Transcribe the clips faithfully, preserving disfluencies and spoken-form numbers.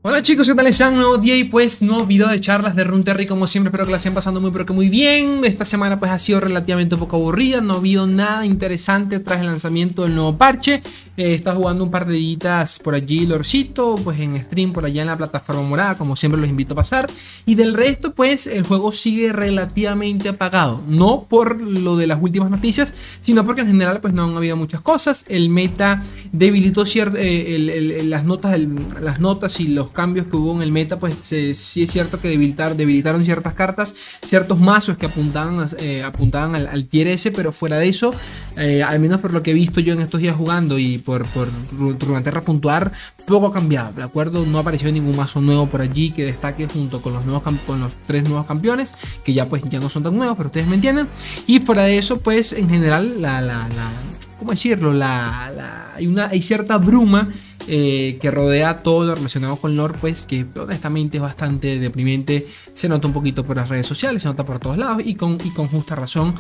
Hola chicos, ¿qué tal están? Nuevo día y pues nuevo video de charlas de Runeterra. Como siempre espero que la estén pasando muy pero que muy bien. Esta semana pues ha sido relativamente un poco aburrida. No ha habido nada interesante tras el lanzamiento del nuevo parche. eh, Está jugando un par de días por allí Lorcito, pues en stream por allá en la plataforma morada, como siempre los invito a pasar. Y del resto pues el juego sigue relativamente apagado. No por lo de las últimas noticias, sino porque en general pues no han habido muchas cosas. El meta debilitó cierto, eh, el, el, las, notas, el, las notas y los cambios que hubo en el meta, pues eh, sí es cierto que debilitar, debilitaron ciertas cartas, ciertos mazos que apuntaban, eh, apuntaban al, al tier S, pero fuera de eso, eh, al menos por lo que he visto yo en estos días jugando y por, por Runeterra puntuar, poco ha cambiado, ¿de acuerdo? No ha aparecido ningún mazo nuevo por allí que destaque junto con los, nuevos, con los tres nuevos campeones, que ya pues ya no son tan nuevos, pero ustedes me entienden. Y fuera de eso, pues en general, la, la, la ¿cómo decirlo? La, la, hay, una, hay cierta bruma Eh, que rodea todo lo relacionado con lore, pues que honestamente es bastante deprimente. Se nota un poquito por las redes sociales, se nota por todos lados y con, y con justa razón,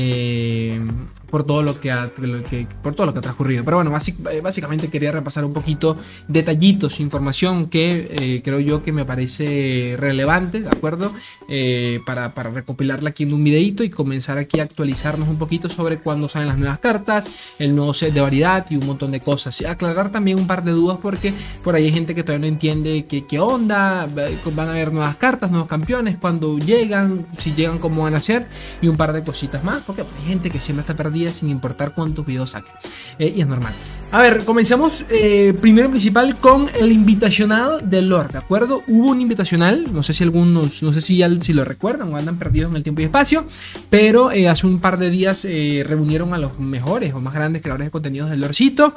eh, por todo lo que ha lo que, por todo lo que ha transcurrido. Pero bueno, basic, básicamente quería repasar un poquito detallitos, información que eh, creo yo que me parece relevante, ¿de acuerdo? Eh, para, para recopilarla aquí en un videito y comenzar aquí a actualizarnos un poquito sobre cuándo salen las nuevas cartas, el nuevo set de variedad y un montón de cosas. Y aclarar también un par de de dudas, porque por ahí hay gente que todavía no entiende qué, qué onda, van a haber nuevas cartas, nuevos campeones, cuando llegan, si llegan, cómo van a ser, y un par de cositas más, porque hay gente que siempre está perdida sin importar cuántos videos saque, eh, y es normal. A ver, comenzamos eh, primero en principal con el invitacionado del lore, ¿de acuerdo? Hubo un invitacional, no sé si algunos, no sé si ya si lo recuerdan o andan perdidos en el tiempo y espacio, pero eh, hace un par de días eh, reunieron a los mejores o más grandes creadores de contenidos del Lorcito.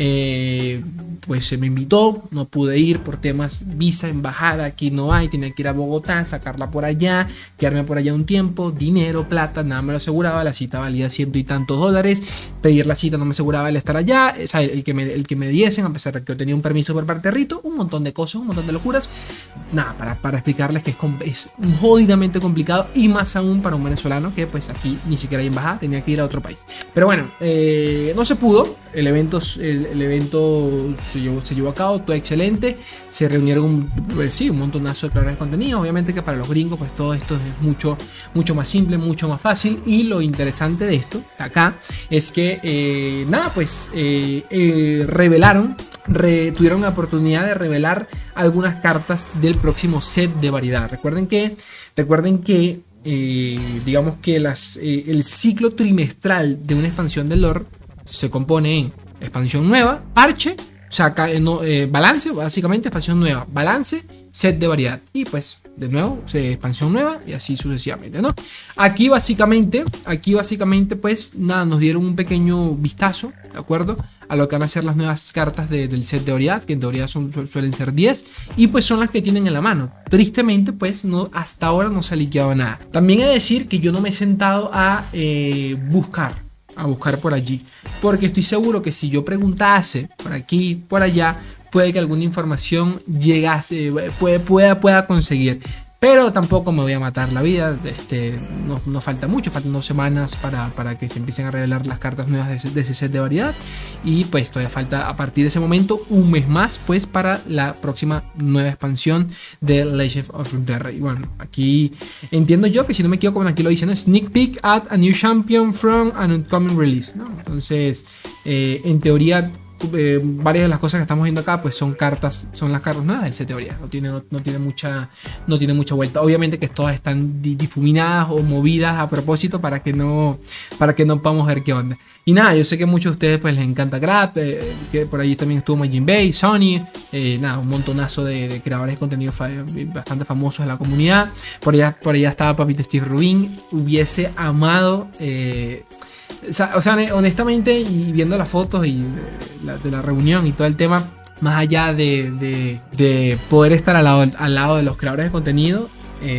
eh, Pues se me invitó, no pude ir por temas visa, embajada, aquí no hay, tenía que ir a Bogotá, sacarla por allá, quedarme por allá un tiempo, dinero, plata, nada me lo aseguraba, la cita valía ciento y tantos dólares, pedir la cita no me aseguraba el estar allá, o sea, el que me, el que me diesen, a pesar de que yo tenía un permiso por parte de Rito, un montón de cosas, un montón de locuras, nada, para, para explicarles que es, es jodidamente complicado y más aún para un venezolano que pues aquí ni siquiera hay embajada, tenía que ir a otro país. Pero bueno, eh, no se pudo, el evento, el, el evento se llevó, se llevó a cabo, todo excelente, se reunieron pues, sí, un montonazo de creadores de contenido. Obviamente que para los gringos pues todo esto es mucho, mucho más simple, mucho más fácil, y lo interesante de esto acá es que eh, nada pues eh, eh, revelaron, re, tuvieron la oportunidad de revelar algunas cartas del próximo set de variedad. Recuerden que, recuerden que eh, digamos que las, eh, el ciclo trimestral de una expansión del lore se compone en expansión nueva, parche, o sea, no, eh, balance, básicamente expansión nueva, balance, set de variedad y pues de nuevo eh, expansión nueva y así sucesivamente, ¿no? Aquí básicamente, aquí básicamente pues nada, nos dieron un pequeño vistazo, ¿de acuerdo? A lo que van a ser las nuevas cartas de, del set de variedad, que en teoría son, suelen ser diez, y pues son las que tienen en la mano. Tristemente pues no, hasta ahora no se ha liqueado nada. También he de decir que yo no me he sentado a eh, buscar a buscar por allí, porque estoy seguro que si yo preguntase por aquí, por allá, puede que alguna información llegase, puede, pueda, pueda conseguir. Pero tampoco me voy a matar la vida, este, no, no falta mucho, faltan dos semanas para, para que se empiecen a revelar las cartas nuevas de ese, de ese set de variedad. Y pues todavía falta a partir de ese momento un mes más pues para la próxima nueva expansión de Legend of Runeterra. Y bueno, aquí entiendo yo que si no me equivoco, aquí lo dicen, ¿no? Sneak peek at a new champion from an upcoming release, ¿no? Entonces, eh, en teoría, Eh, varias de las cosas que estamos viendo acá pues son cartas, son las cartas nuevas del set de variedad, no tiene, no, no tiene mucha no tiene mucha vuelta. Obviamente que todas están difuminadas o movidas a propósito para que no para que no podamos ver qué onda. Y nada, yo sé que a muchos de ustedes pues les encanta Grab, eh, que por allí también estuvo Majin Bay, Sony, eh, nada, un montonazo de, de creadores de contenido fa bastante famosos de la comunidad. Por allá, por allá estaba Papito Steve Rubin. Hubiese amado eh, O sea, o sea, honestamente, y viendo las fotos y de la, de la reunión y todo el tema, más allá de, de, de poder estar al lado, al lado de los creadores de contenido,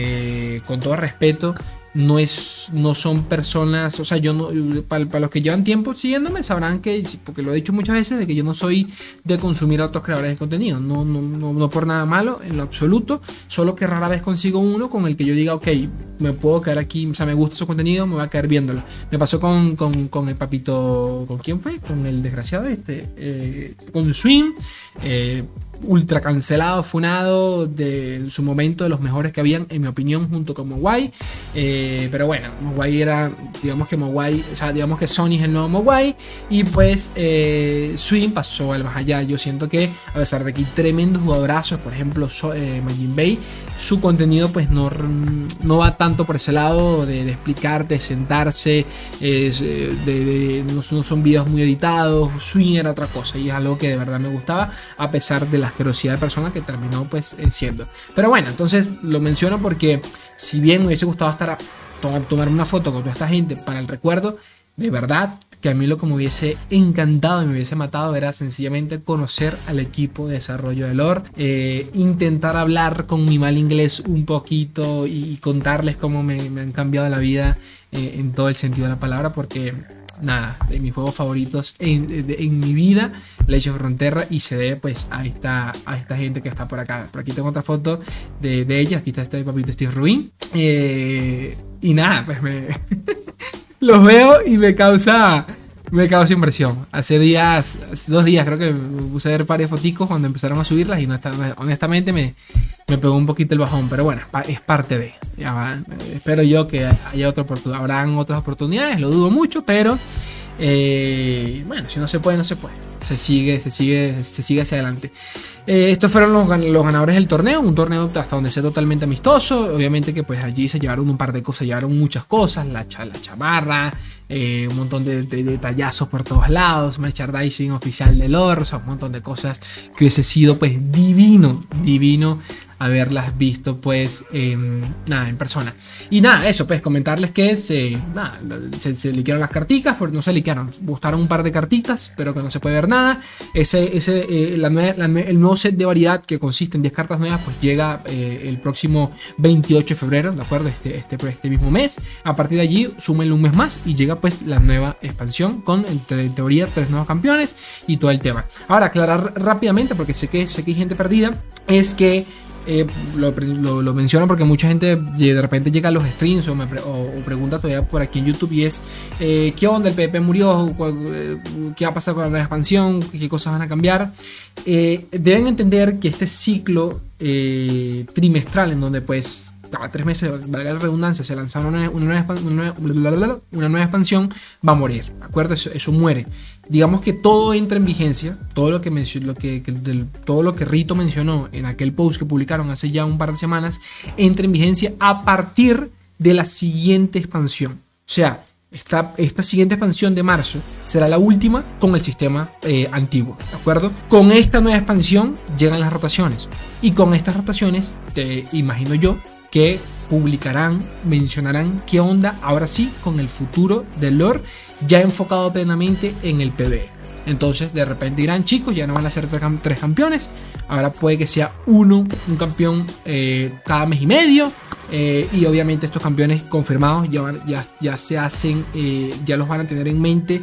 eh, con todo respeto, no es no son personas, o sea, yo no, para, para los que llevan tiempo siguiéndome sabrán que, porque lo he dicho muchas veces, de que yo no soy de consumir a otros creadores de contenido, no, no, no, no por nada malo en lo absoluto, solo que rara vez consigo uno con el que yo diga, ok, me puedo quedar aquí, o sea, me gusta su contenido, me voy a quedar viéndolo. Me pasó con, con, con el papito, ¿con quién fue? Con el desgraciado este, eh, con Swim, eh, ultra cancelado, funado de en su momento, de los mejores que habían, en mi opinión, junto con Mogwai. Eh, pero bueno, Mogwai era, digamos que Mogwai, o sea, digamos que Sony es el nuevo Mogwai. Y pues eh, Swim pasó al más allá. Yo siento que, a pesar de que hay tremendos jugadorazos, por ejemplo, so, eh, Majin Bay, su contenido pues no, no va tanto por ese lado de, de explicar, de sentarse, eh, de, de, no, no son videos muy editados. Swim era otra cosa y es algo que de verdad me gustaba, a pesar de la asquerosidad de persona que terminó pues siendo. Pero bueno, entonces lo menciono porque si bien me hubiese gustado estar a tomar, tomar una foto con toda esta gente para el recuerdo, de verdad que a mí lo que me hubiese encantado y me hubiese matado era sencillamente conocer al equipo de desarrollo de lore, eh, intentar hablar con mi mal inglés un poquito y, y contarles cómo me, me han cambiado la vida eh, en todo el sentido de la palabra, porque nada, de mis juegos favoritos en, de, en mi vida, Legend of Runeterra, y se debe pues a esta, a esta gente que está por acá. Por aquí tengo otra foto de, de ella, aquí está este papito Steve Rubin, eh, y nada, pues me los veo y me causa me causa impresión. Hace días, hace dos días creo que me puse a ver varias foticos cuando empezaron a subirlas y no está, honestamente me, me pegó un poquito el bajón, pero bueno, es parte de, ya va, espero yo que haya otra oportunidad, habrán otras oportunidades, lo dudo mucho, pero eh, bueno, si no se puede, no se puede, se sigue, se sigue, se sigue hacia adelante. Eh, estos fueron los, los ganadores del torneo, un torneo hasta donde sea totalmente amistoso. Obviamente que pues allí se llevaron un par de cosas, se llevaron muchas cosas, la, la chamarra, eh, un montón de, de, de detallazos por todos lados, merchandising oficial de lore, o sea, un montón de cosas que hubiese sido pues divino, divino haberlas visto pues en, nada, en persona. Y nada, eso pues comentarles que se, nada, se, se liquearon las carticas, porque no se liquearon, gustaron un par de cartitas, pero que no se puede ver nada. Ese, ese, eh, la nueva, la, el nuevo set de variedad que consiste en diez cartas nuevas pues llega eh, el próximo veintiocho de febrero, ¿de acuerdo? Este, este, este mismo mes. A partir de allí súmenle un mes más y llega pues la nueva expansión con en teoría tres nuevos campeones y todo el tema. Ahora aclarar rápidamente, porque sé que, sé que hay gente perdida, es que Eh, lo, lo, lo menciono porque mucha gente de repente llega a los streams o, me pre o, o pregunta todavía por aquí en YouTube y es eh, ¿qué onda? ¿El PvP murió? ¿Qué va a pasar con la nueva expansión? ¿Qué cosas van a cambiar? Eh, deben entender que este ciclo eh, trimestral en donde pues cada tres meses, valga la redundancia, se lanza una nueva, una, nueva, una, nueva, una nueva expansión, va a morir, ¿de acuerdo? Eso, eso muere. Digamos que todo entra en vigencia, todo lo que, lo que, que del, todo lo que Rito mencionó en aquel post que publicaron hace ya un par de semanas, entra en vigencia a partir de la siguiente expansión. O sea, esta, esta siguiente expansión de marzo será la última con el sistema eh, antiguo, ¿de acuerdo? Con esta nueva expansión llegan las rotaciones y con estas rotaciones, te imagino yo, que publicarán, mencionarán qué onda ahora sí con el futuro del lore ya enfocado plenamente en el PvE. Entonces de repente dirán, chicos, ya no van a ser tres campeones, ahora puede que sea uno, un campeón eh, cada mes y medio. Eh, y obviamente estos campeones confirmados ya, van, ya, ya se hacen, eh, ya los van a tener en mente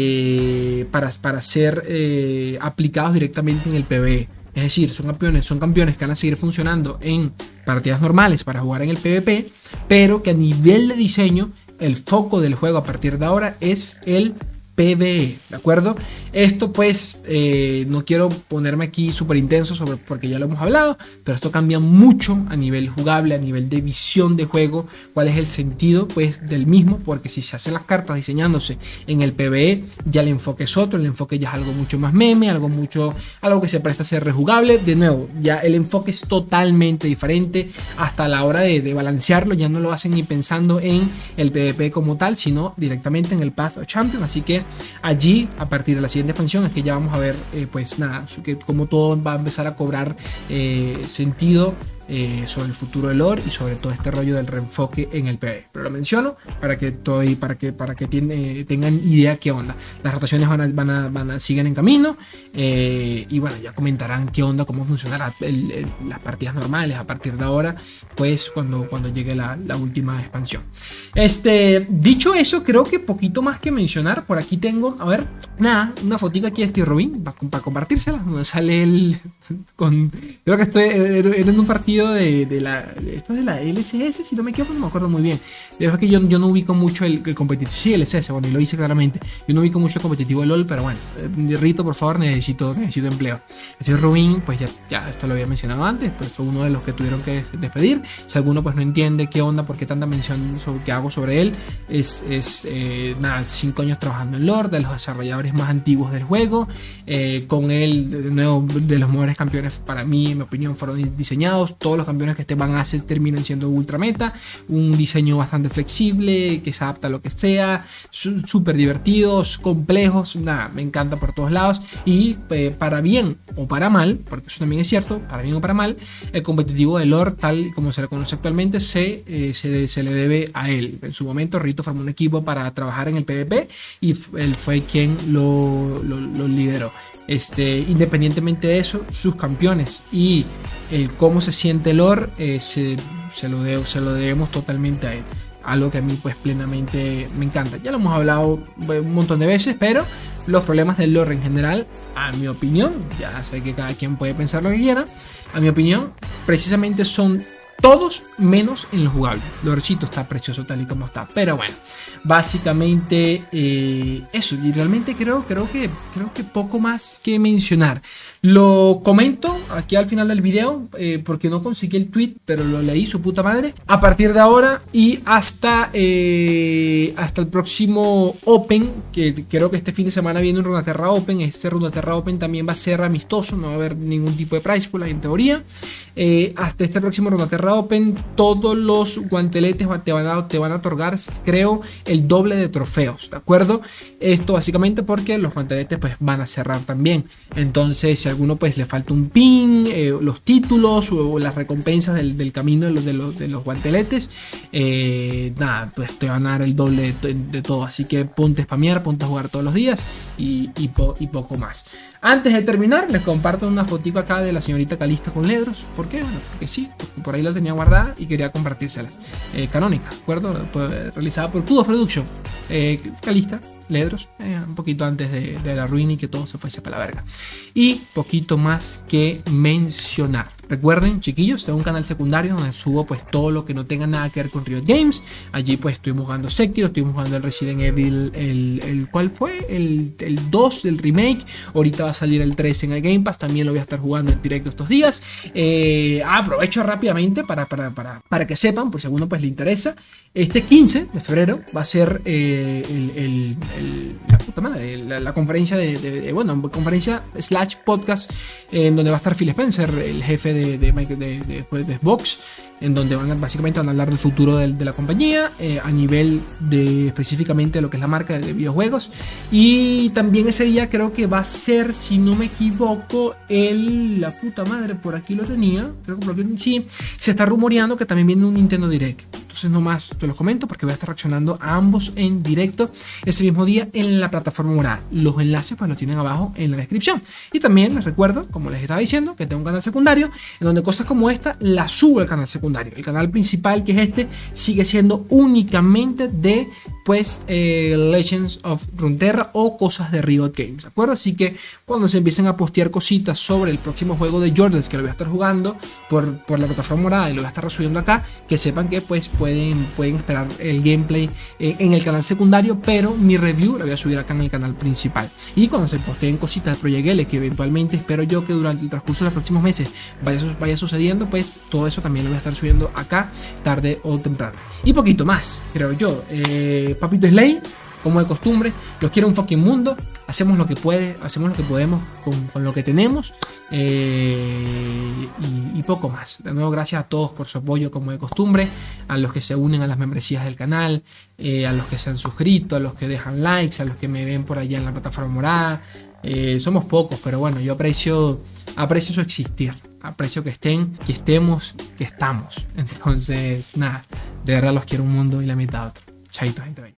eh, para, para ser eh, aplicados directamente en el PvE. Es decir, son campeones, son campeones que van a seguir funcionando en partidas normales para jugar en el PvP, pero que a nivel de diseño, el foco del juego a partir de ahora es el PvE, ¿de acuerdo? Esto pues, eh, no quiero ponerme aquí súper intenso sobre, porque ya lo hemos hablado, pero esto cambia mucho a nivel jugable, a nivel de visión de juego, cuál es el sentido pues del mismo, porque si se hacen las cartas diseñándose en el PvE, ya el enfoque es otro, el enfoque ya es algo mucho más meme, algo mucho, algo que se presta a ser rejugable. De nuevo, ya el enfoque es totalmente diferente, hasta la hora de, de balancearlo, ya no lo hacen ni pensando en el PvP como tal, sino directamente en el Path of Champions, así que allí a partir de la siguiente expansión es que ya vamos a ver eh, pues nada, que como todo va a empezar a cobrar eh, sentido eh, sobre el futuro del lore y sobre todo este rollo del reenfoque en el PvE. Pero lo menciono para que todo y para que para que tiene, tengan idea qué onda. Las rotaciones van a, van a, van a siguen en camino eh, y bueno, ya comentarán qué onda, cómo funcionará el, el, las partidas normales a partir de ahora, pues cuando, cuando llegue la, la última expansión. Este, dicho eso, creo que poquito más que mencionar. Por aquí tengo, a ver, nada, una fotica aquí de Steve Rubin para, para compartírsela, donde sale el con, creo que estoy en un partido sido de, de la... De, esto es de la L C S, si no me equivoco, no me acuerdo muy bien. Es que yo, yo no ubico mucho el, el competitivo. Sí, L C S, bueno, y lo hice claramente. Yo no ubico mucho el competitivo de LOL, pero bueno. Eh, Rito, por favor, necesito, necesito empleo. El señor Rubin, pues ya, ya esto lo había mencionado antes, pues fue uno de los que tuvieron que despedir. Si alguno pues no entiende qué onda, por qué tanta mención sobre, que hago sobre él, es, es eh, nada, cinco años trabajando en LOL, de los desarrolladores más antiguos del juego. Eh, con él, de nuevo, de los mejores campeones para mí, en mi opinión, fueron diseñados. Todos los campeones que te van a hacer terminan siendo ultra meta. Un diseño bastante flexible, que se adapta a lo que sea, súper divertidos, complejos. Nada, me encanta por todos lados. Y eh, para bien o para mal, porque eso también es cierto, para bien o para mal, el competitivo de LoL, tal como se le conoce actualmente, se, eh, se, se le debe a él. En su momento, Rito formó un equipo para trabajar en el PvP y él fue quien lo, lo, lo lideró. Este, independientemente de eso, sus campeones y el cómo se siente LoL eh, se, se, lo de, se lo debemos totalmente a él. Algo que a mí pues plenamente me encanta. Ya lo hemos hablado un montón de veces, pero los problemas del lore en general, a mi opinión, ya sé que cada quien puede pensar lo que quiera, a mi opinión, precisamente son todos menos en lo jugable. Lorcito está precioso tal y como está, pero bueno, básicamente eh, eso. Y realmente creo, creo, que, creo que poco más que mencionar. Lo comento aquí al final del video eh, porque no conseguí el tweet, pero lo leí, su puta madre. A partir de ahora y hasta, eh, hasta el próximo Open, que creo que este fin de semana viene un Runeterra Open. Este Runeterra Open también va a ser amistoso, no va a haber ningún tipo de prize pool en teoría. Eh, hasta este próximo Runeterra Open, todos los guanteletes te van, a, te van a otorgar, creo, el doble de trofeos, ¿de acuerdo? Esto básicamente porque los guanteletes pues van a cerrar también. Entonces, si a alguno pues le falta un pin, eh, los títulos o, o las recompensas del, del camino de los, de los, de los guanteletes, eh, nada, pues te van a dar el doble de, de, de todo. Así que ponte a spamear, ponte a jugar todos los días y, y, po, y poco más. Antes de terminar, les comparto una fotito acá de la señorita Calista con Ledros. ¿Por qué? Bueno, porque sí, porque por ahí la tenía guardada y quería compartírselas. Eh, canónica, ¿de acuerdo? Pues, realizada por Kudos Production. Eh, Calista, Ledros, eh, un poquito antes de, de la ruina y que todo se fuese para la verga. Y poquito más que mencionar. Recuerden, chiquillos, tengo un canal secundario donde subo pues todo lo que no tenga nada que ver con Riot Games. Allí pues estuvimos jugando Sekiro, estuvimos jugando el Resident Evil, el, el ¿cuál fue? El, el dos del remake. Ahorita va a salir el tres en el Game Pass, también lo voy a estar jugando en directo estos días. Eh, aprovecho rápidamente para, para, para, para que sepan, por si a alguno pues le interesa. Este quince de febrero va a ser eh, el, el, el, la, puta madre, la, la conferencia de, de, de, bueno, conferencia slash podcast eh, en donde va a estar Phil Spencer, el jefe de De, de, de, de, de Xbox, en donde van a, básicamente van a hablar del futuro de, de la compañía eh, a nivel de específicamente lo que es la marca de videojuegos. Y también ese día creo que va a ser, si no me equivoco, el la puta madre, por aquí lo tenía, creo que por aquí, sí, se está rumoreando que también viene un Nintendo Direct. Entonces nomás te los comento porque voy a estar reaccionando a ambos en directo ese mismo día en la plataforma morada. Los enlaces pues los tienen abajo en la descripción. Y también les recuerdo, como les estaba diciendo, que tengo un canal secundario en donde cosas como esta las subo al canal secundario. El canal principal, que es este, sigue siendo únicamente de pues eh, Legends of Runeterra o cosas de Riot Games, ¿de acuerdo? Así que cuando se empiecen a postear cositas sobre el próximo juego de Jordans, que lo voy a estar jugando por, por la plataforma morada y lo voy a estar resubiendo acá, que sepan que pues pueden, pueden esperar el gameplay eh, en el canal secundario, pero mi review la voy a subir acá en el canal principal. Y cuando se posteen cositas de Project L, que eventualmente espero yo que durante el transcurso de los próximos meses vaya, vaya sucediendo, pues todo eso también lo voy a estar subiendo acá tarde o temprano. Y poquito más, creo yo. Eh, Papito Slay, como de costumbre, los quiero un fucking mundo. Hacemos lo que puede, hacemos lo que podemos con, con lo que tenemos. Eh, y, y poco más. De nuevo, gracias a todos por su apoyo, como de costumbre. A los que se unen a las membresías del canal, eh, a los que se han suscrito, a los que dejan likes, a los que me ven por allá en la plataforma morada. Eh, somos pocos, pero bueno, yo aprecio, aprecio su existir. Aprecio que estén, que estemos, que estamos. Entonces, nada, de verdad los quiero un mundo y la mitad otro. Chaito, gente.